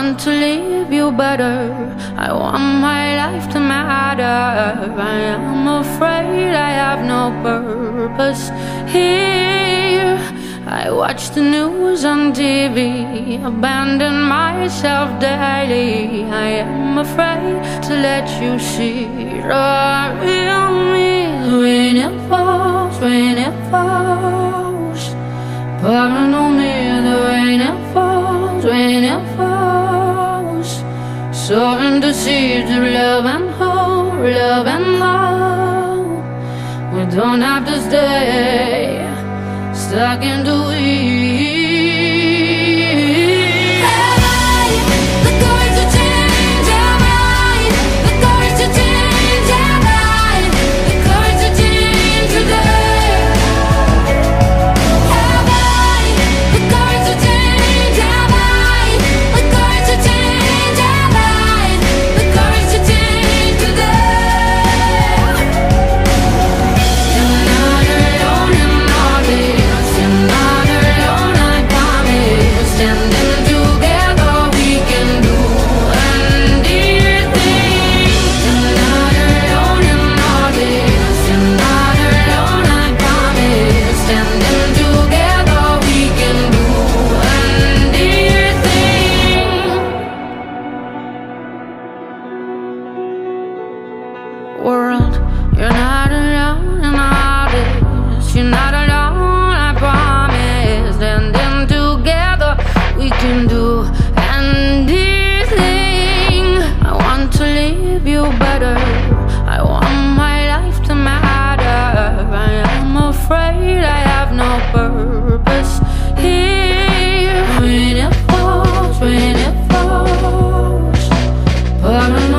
want to leave you better. I want my life to matter. I am afraid I have no purpose here. I watch the news on TV, abandon myself daily. I am afraid to let you see the real me. When it falls, when it falls, pouring on me, the rain it falls, when it falls, sowing the seeds of love and hope, love and hope. We don't have to stay stuck in the weeds. Have I the courage to change? Have I the courage to change? Have I the courage to change today? Have I the courage to change? Have I the courage to change? Have I the courage to change today? You're not alone in all this. You're not alone, I promise. Standing together we can do anything. You're not alone in all this. You're not alone, I promise. Standing together we can do anything. World, you're not alone in all this. You're not alone, I promise. Standing together we can do anything. I want to leave you better. I want my life to matter. I am afraid I have no purpose here. When it falls, pouring